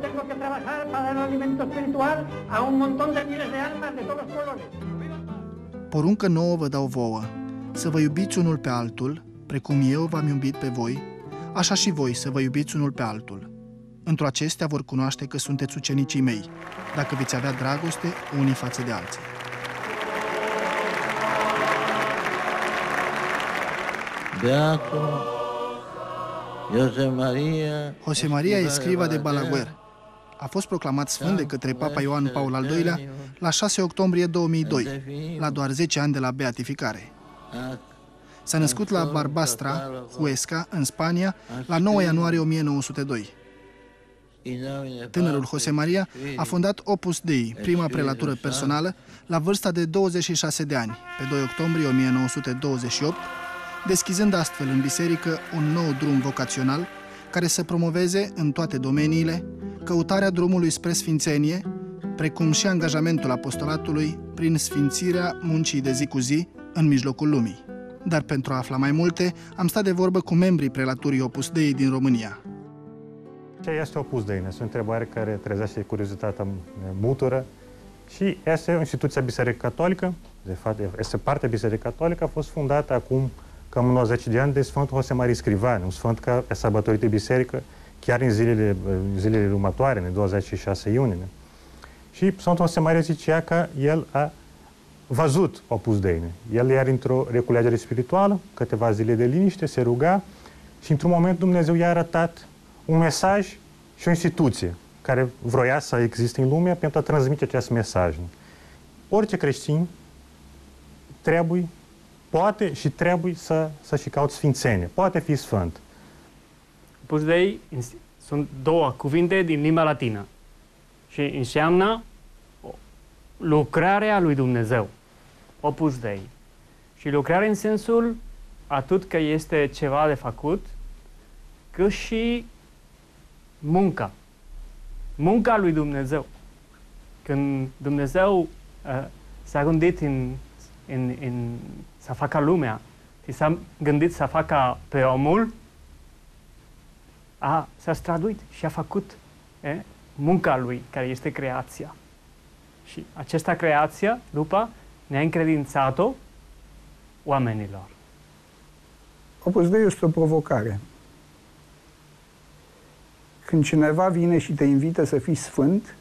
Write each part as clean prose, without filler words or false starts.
tengo que trabajar para dar alimento espiritual a un montón de miles de almas de todos colores. Poruncă nouă vă dau vouă, să vă iubiți unul pe altul, precum eu v-am iubit pe voi, așa și voi să vă iubiți unul pe altul. Într-o acestea vor cunoaște că sunteți ucenicii mei, dacă veți avea dragoste unii față de alții. Beato José María Escrivá de Balaguer a fost proclamat sfânt de către Papa Ioan Paul al II-lea la 6 octombrie 2002, la doar 10 ani de la beatificare. S-a născut la Barbastra, Huesca, în Spania, la 9 ianuarie 1902. Tânărul José María a fondat Opus Dei, prima prelatură personală, la vârsta de 26 de ani, pe 2 octombrie 1928, deschizând astfel în biserică un nou drum vocațional care să promoveze în toate domeniile căutarea drumului spre sfințenie, precum și angajamentul apostolatului prin sfințirea muncii de zi cu zi în mijlocul lumii. Dar pentru a afla mai multe, am stat de vorbă cu membrii prelaturii Opus Dei din România. Ce este Opus Dei? Este o întrebare care trezește curiozitatea multora și este o instituție a Bisericii Catolică, de fapt, este parte a Bisericii Catolică, a fost fondată acum cam 90 de ani de Sfântul José María Escrivá, un sfânt care e sărbătorit de biserică chiar în zilele următoare, în 26 iunie. Și Sfântul José María zicea că el a văzut Opus Dei. El era într-o reculegere spirituală, câteva zile de liniște, se ruga și într-un moment Dumnezeu i-a arătat un mesaj și o instituție care vroia să existe în lume pentru a transmite acest mesaj. Orice creștin poate și trebuie să-și caute sfințenie, poate fi sfânt. Opus Dei sunt două cuvinte din limba latină și înseamnă lucrarea lui Dumnezeu, Opus Dei. Și lucrarea în sensul atât că este ceva de făcut, cât și munca lui Dumnezeu. Când Dumnezeu s-a gândit să facă lumea și s-a gândit să facă pe omul, s-a străduit și a făcut munca lui, care este creația. Și această creație, după, ne-a încredințat-o oamenilor. Opus Dei este o provocare. Când cineva vine și te invită să fii sfânt,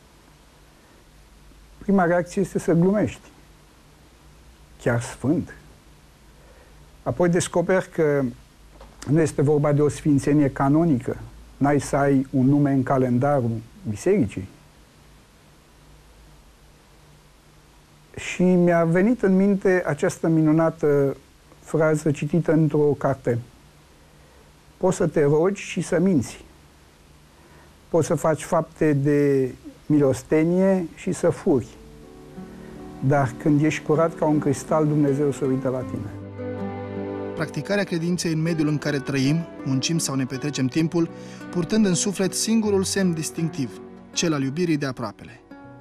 prima reacție este să glumești. Chiar sfânt. Apoi descoperi că nu este vorba de o sfințenie canonică. N-ai să ai un nume în calendarul bisericii. Și mi-a venit în minte această minunată frază citită într-o carte. Poți să te rogi și să minți. Poți să faci fapte de milostenie și să furi. Dar când ești curat ca un cristal, Dumnezeu se uită la tine. Practicarea credinței în mediul în care trăim, muncim sau ne petrecem timpul, purtând în suflet singurul semn distinctiv, cel al iubirii de aproapele.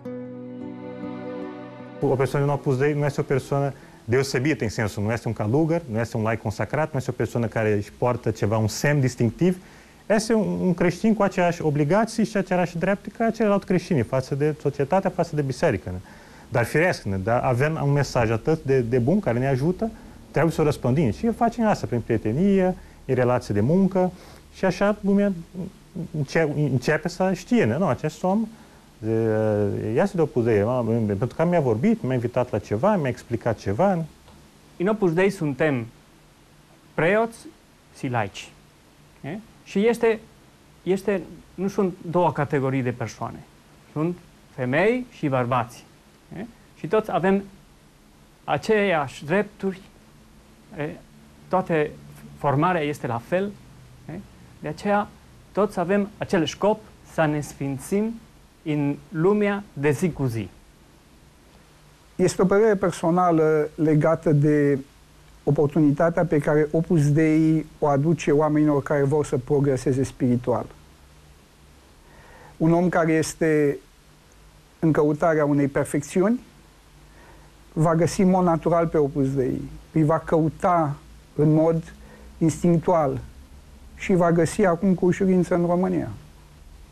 O persoană în Opus Dei nu este o persoană deosebită în sensul, nu este un călugăr, nu este un laic consacrat, nu este o persoană care își poartă ceva, un semn distinctiv, este un creștin cu aceeași obligații și aceleași drepte ca celălalt creștini față de societate, față de biserică. Dar firesc, dar avem un mesaj atât de bun care ne ajută, trebuie să o răspândim. Și facem asta prin prietenie, în relații de muncă și așa lumea începe să știe, nu, acest om este de Opus Dei, pentru că mi-a vorbit, m-a invitat la ceva, mi-a explicat ceva. În Opus Dei suntem preoți și laici. Și nu sunt două categorii de persoane. Sunt femei și bărbați. Și toți avem aceleași drepturi, toate formarea este la fel. De aceea toți avem acel scop să ne sfințim în lumea de zi cu zi. Este o părere personală legată de oportunitatea pe care Opus Dei o aduce oamenilor care vor să progreseze spiritual. Un om care este în căutarea unei perfecțiuni va găsi în mod natural pe Opus Dei, îi va căuta în mod instinctual și va găsi acum cu ușurință în România.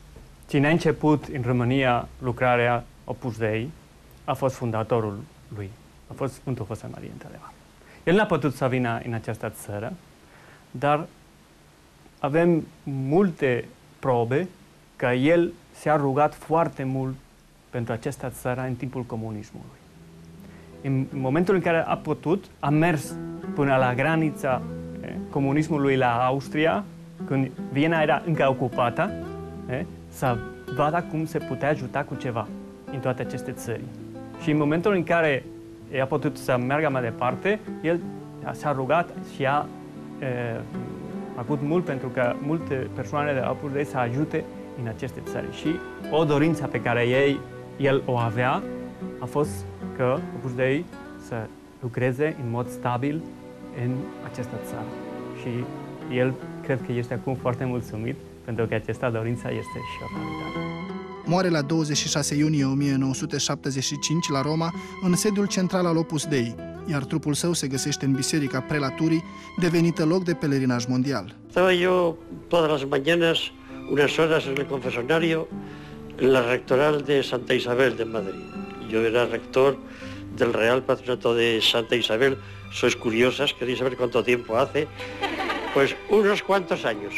Cine a început în România lucrarea Opus Dei a fost fundatorul lui, a fost Sfântul José María, într-adevăr. El n-a putut să vină în această țară, dar avem multe probe că el s-a rugat foarte mult pentru această țară în timpul comunismului. În momentul în care a putut, a mers până la granița comunismului la Austria, când Viena era încă ocupată, să vadă cum se putea ajuta cu ceva în toate aceste țări. Și în momentul în care a putut să meargă mai departe, el s-a rugat și a făcut mult pentru că multe persoane de la Opus Dei să ajute în aceste țări. Și o dorință pe care el o avea a fost că Opus Dei să lucreze în mod stabil în această țară. Și el cred că este acum foarte mulțumit pentru că această dorință este și o realitate. Moare la 26 iunie 1975 la Roma, în sediul central al Opus Dei, iar trupul său se găsește în Biserica Prelaturii, devenită loc de pelerinaj mondial. Estaba yo todas las mañanas unas horas en el confesionario en la rectoral de Santa Isabel de Madrid. Yo era rector del Real Patronato de Santa Isabel. Sois curiosas, queréis saber cuánto tiempo hace. Pues unos cuantos años.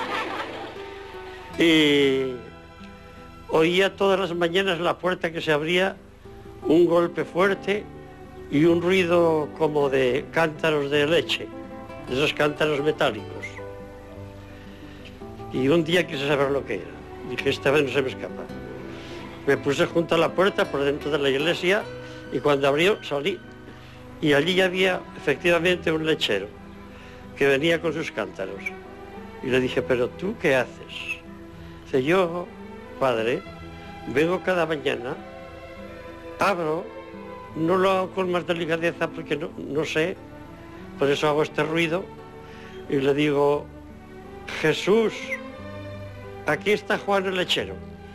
Y oía todas las mañanas la puerta que se abría, un golpe fuerte y un ruido como de cántaros de leche, de esos cántaros metálicos. Y un día quise saber lo que era. Dije, esta vez no se me escapa. Me puse junto a la puerta por dentro de la iglesia y cuando abrió salí. Y allí había efectivamente un lechero que venía con sus cántaros. Y le dije, pero ¿tú qué haces? Dice, yo, padre, vengo cada mañana, abro, no lo hago con más delicadeza porque no sé, por eso hago este ruido, y le digo, Jesús, aquí está Juan el lechero.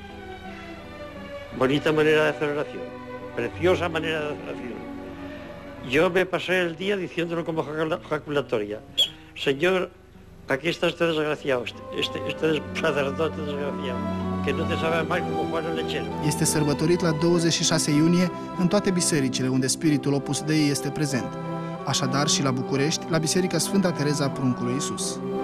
Bonita manera de hacer oración, preciosa manera de hacer oración. Yo me pasé el día diciéndolo como jaculatoria. Señor, aquí está este desgraciado, este sacerdote desgraciado, que no te sabe más como Juan el lechero. Este sărbătorit la 26 iunie în toate bisericile unde spiritul Opus Dei este prezent. Așadar și la București, la Biserica Sfânta Tereza a Pruncului Iisus.